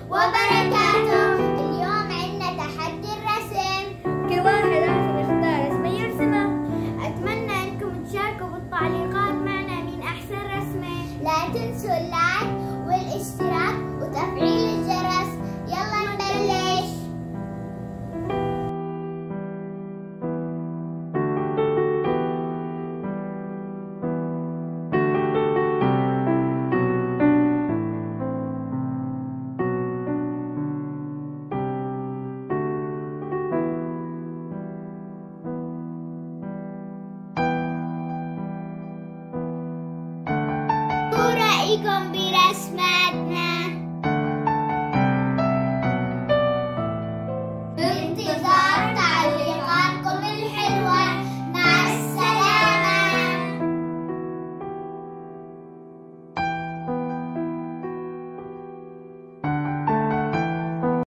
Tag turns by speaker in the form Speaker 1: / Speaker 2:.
Speaker 1: وبركاته. اليوم عندنا تحدي الرسم.
Speaker 2: كل واحد لازم يختار رسمة يرسمها.
Speaker 1: أتمنى أنكم تشاركوا بالتعليقات معنا مين أحسن رسمة. لا تنسوا اللايك والاشتراك وتفعيل الجرس. يلا نبلش. شو رأيكم برسمتنا؟